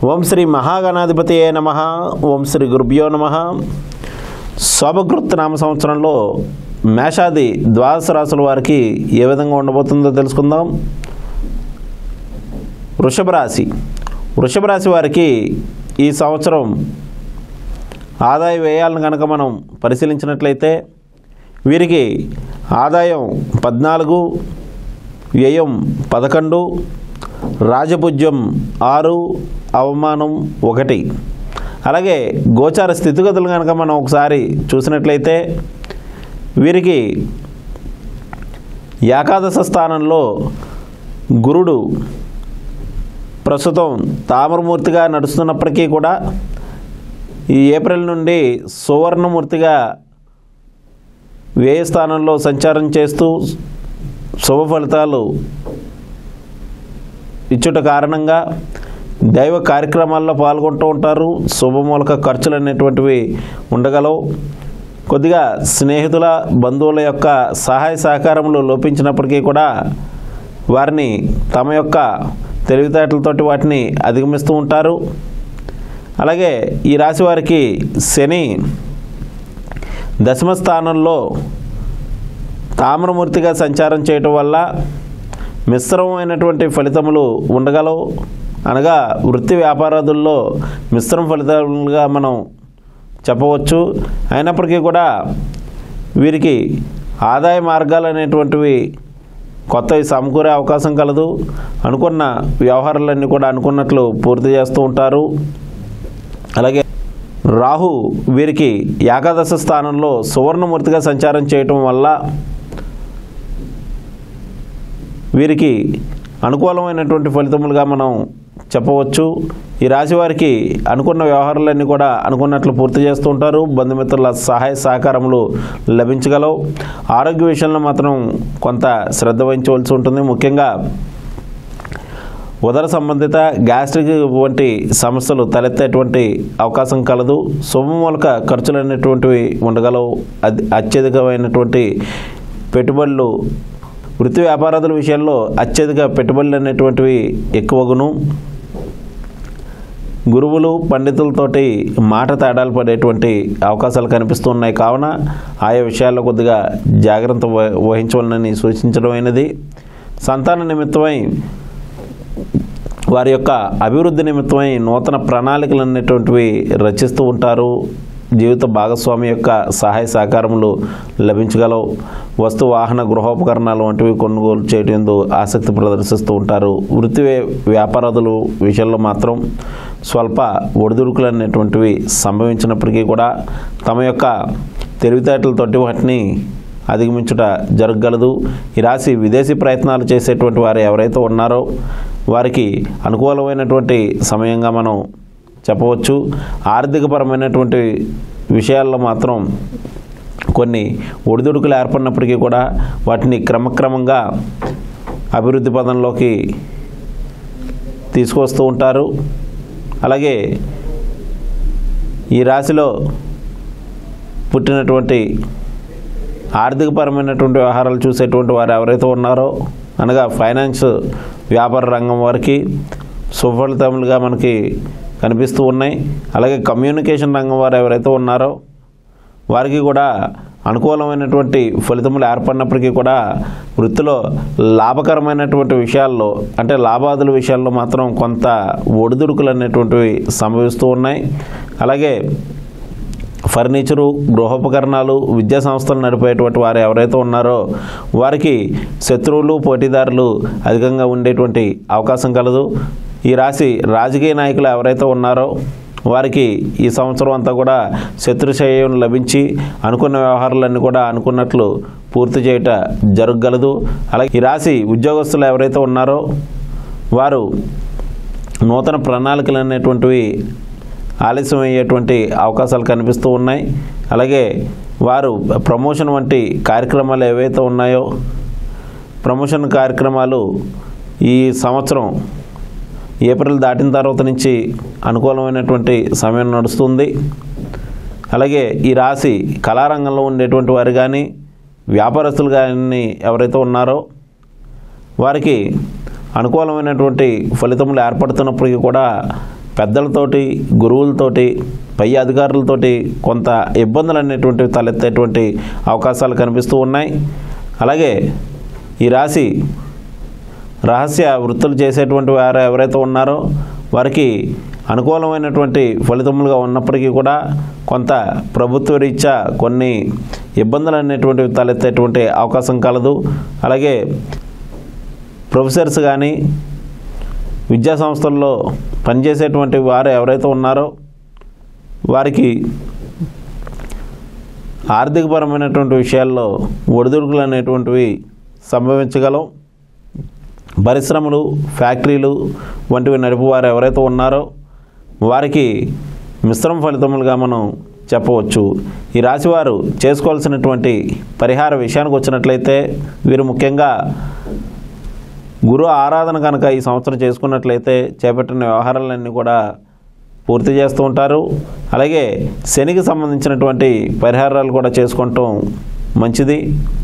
ఓం శ్రీ మహాగణాధిపతియే నమః. ఓం శ్రీ గురుభ్యో నమః. శోభకృత్ నామ సంవత్సరంలో మేషాది ద్వాదశ రాశుల వారికి ఏ విధంగా ఉండబోతుందో తెలుసుకుందాం. వృషభ రాశి వారికి ఈ సంవత్సరం ఆదాయ వ్యయాలను కనుక మనం పరిశీలించినట్లయితే వీరికి ఆదాయం 14, వ్యయం 11, రాజపూజ్యం 6, అవమానం 1. అలాగే గోచార స్థితిగతులు కనుక మనం ఒకసారి చూసినట్లయితే వీరికి ఏకాదశ స్థానంలో గురుడు ప్రస్తుతం తామరమూర్తిగా నడుస్తున్నప్పటికీ కూడా ఈ ఏప్రిల్ నుండి సువర్ణమూర్తిగా వ్యయ స్థానంలో సంచారం చేస్తూ శుభ ఫలితాలు ఇచ్చుట కారణంగా దైవ కార్యక్రమాల్లో పాల్గొంటూ ఉంటారు. శుభమూలక ఖర్చులు అనేటువంటివి ఉండగలవు. కొద్దిగా స్నేహితుల బంధువుల యొక్క సహాయ సహకారములు లోపించినప్పటికీ కూడా వారిని తమ యొక్క తెలివితేటలతోటి వాటిని అధిగమిస్తూ ఉంటారు. అలాగే ఈ రాశి వారికి శని దశమ స్థానంలో తామ్రమూర్తిగా సంచారం చేయటం వల్ల మిశ్రమమైనటువంటి ఫలితములు ఉండగలవు. అనగా వృత్తి వ్యాపారాదుల్లో మిశ్రమ ఫలితాలుగా మనం చెప్పవచ్చు. అయినప్పటికీ కూడా వీరికి ఆదాయ మార్గాలు అనేటువంటివి కొత్తవి సమకూరే అవకాశం కలదు. అనుకున్న వ్యవహారాలన్నీ కూడా అనుకున్నట్లు పూర్తి చేస్తూ ఉంటారు. అలాగే రాహు వీరికి ఏకాదశ స్థానంలో సువర్ణమూర్తిగా సంచారం చేయటం వల్ల వీరికి అనుకూలమైనటువంటి ఫలితములుగా మనం చెప్పవచ్చు. ఈ రాశి వారికి అనుకున్న వ్యవహారాలన్నీ కూడా అనుకున్నట్లు పూర్తి చేస్తూ ఉంటారు. బంధుమిత్రుల సహాయ సహకారములు లభించగలవు. ఆరోగ్య విషయంలో మాత్రం కొంత శ్రద్ధ వహించవలసి ఉంటుంది. ముఖ్యంగా ఉదర సంబంధిత గ్యాస్ట్రిక్ వంటి సమస్యలు తలెత్తేటువంటి అవకాశం కలదు. శుభమూలక ఖర్చులు అనేటువంటివి ఉండగలవు. అత్యధికమైనటువంటి పెట్టుబడులు వృత్తి వ్యాపారాదుల విషయంలో అత్యధిక పెట్టుబడులు అనేటువంటివి ఎక్కువగును. గురువులు పండితులతోటి మాట తేడాలు పడేటువంటి అవకాశాలు కనిపిస్తున్నాయి. కావున ఆయా విషయాల్లో కొద్దిగా జాగ్రత్త వహించవాలని సూచించడమైనది. సంతాన నిమిత్తమై వారి యొక్క అభివృద్ధి నిమిత్తమై నూతన ప్రణాళికలు అనేటువంటివి రచిస్తూ ఉంటారు. జీవిత భాగస్వామి యొక్క సహాయ సహకారములు లభించగలవు. వస్తు వాహన గృహోపకరణాలు వంటివి కొనుగోలు చేయడం ఆసక్తి ప్రదర్శిస్తూ ఉంటారు. వృత్తి వ్యాపారాదుల విషయంలో మాత్రం స్వల్ప ఒడిదుడుకులు అనేటువంటివి సంభవించినప్పటికీ కూడా తమ యొక్క తెలివితేటలతోటి వాటిని అధిగమించుట జరగగలదు. ఈ రాశి విదేశీ ప్రయత్నాలు చేసేటువంటి వారు ఎవరైతే ఉన్నారో వారికి అనుకూలమైనటువంటి సమయంగా మనం చెప్పవచ్చు. ఆర్థికపరమైనటువంటి విషయాల్లో మాత్రం కొన్ని ఒడిదుడుకులు ఏర్పడినప్పటికీ కూడా వాటిని క్రమక్రమంగా అభివృద్ధి పదంలోకి తీసుకొస్తూ ఉంటారు. అలాగే ఈ రాశిలో పుట్టినటువంటి ఆర్థికపరమైనటువంటి వ్యవహారాలు చూసేటువంటి వారు ఎవరైతే ఉన్నారో అనగా ఫైనాన్స్ వ్యాపార రంగం వారికి సుఫలితములుగా మనకి కనిపిస్తూ ఉన్నాయి. అలాగే కమ్యూనికేషన్ రంగం వారు ఎవరైతే ఉన్నారో వారికి కూడా అనుకూలమైనటువంటి ఫలితములు ఏర్పడినప్పటికీ కూడా వృత్తిలో లాభకరమైనటువంటి విషయాల్లో అంటే లాభాదుల విషయాల్లో మాత్రం కొంత ఒడిదుడుకులు అనేటువంటివి సంభవిస్తూ ఉన్నాయి. అలాగే ఫర్నిచరు, గృహోపకరణాలు, విద్యా సంస్థలు నడిపేటువంటి వారు ఎవరైతే ఉన్నారో వారికి శత్రువులు, పోటీదారులు అధికంగా ఉండేటువంటి అవకాశం కలదు. ఈ రాశి రాజకీయ నాయకులు ఎవరైతే ఉన్నారో వారికి ఈ సంవత్సరం అంతా కూడా శత్రుశయం లభించి అనుకున్న వ్యవహారాలన్నీ కూడా అనుకున్నట్లు పూర్తి చేయట జరగగలదు. అలాగే ఈ రాశి ఉద్యోగస్తులు ఎవరైతే ఉన్నారో వారు నూతన ప్రణాళికలు అనేటువంటివి ఆలస్యం అయ్యేటువంటి అవకాశాలు కనిపిస్తూ ఉన్నాయి. అలాగే వారు ప్రమోషన్ వంటి కార్యక్రమాలు ఏవైతే ఉన్నాయో ప్రమోషన్ కార్యక్రమాలు ఈ సంవత్సరం ఏప్రిల్ దాటిన తర్వాత నుంచి అనుకూలమైనటువంటి సమయం నడుస్తుంది. అలాగే ఈ రాశి కళారంగంలో ఉండేటువంటి వారు కానీ వ్యాపారస్తులు కానీ ఎవరైతే ఉన్నారో వారికి అనుకూలమైనటువంటి ఫలితములు ఏర్పడుతున్నప్పటికీ కూడా పెద్దలతోటి, గురువులతోటి, పై అధికారులతోటి కొంత ఇబ్బందులు అనేటువంటివి తలెత్తేటువంటి అవకాశాలు కనిపిస్తూ ఉన్నాయి. అలాగే ఈ రాశి రహస్య వృత్తులు చేసేటువంటి వారు ఎవరైతే ఉన్నారో వారికి అనుకూలమైనటువంటి ఫలితములుగా ఉన్నప్పటికీ కూడా కొంత ప్రభుత్వ రీత్యా కొన్ని ఇబ్బందులు అనేటువంటివి తలెత్తేటువంటి అవకాశం కలదు. అలాగే ప్రొఫెసర్స్ కానీ విద్యా సంస్థల్లో పనిచేసేటువంటి వారు ఎవరైతే ఉన్నారో వారికి ఆర్థికపరమైనటువంటి విషయాల్లో ఒడిదుడుకులు అనేటువంటివి సంభవించగలం. పరిశ్రమలు, ఫ్యాక్టరీలు వంటివి నడిపేవారు ఎవరైతే ఉన్నారో వారికి మిశ్రమ ఫలితములుగా మనం చెప్పవచ్చు. ఈ రాశివారు చేసుకోవాల్సినటువంటి పరిహార విషయానికి వచ్చినట్లయితే వీరు ముఖ్యంగా గురు ఆరాధన కనుక ఈ సంవత్సరం చేసుకున్నట్లయితే చేపట్టిన వ్యవహారాలన్నీ కూడా పూర్తి చేస్తూ ఉంటారు. అలాగే శనికి సంబంధించినటువంటి పరిహారాలు కూడా చేసుకుంటాం మంచిది.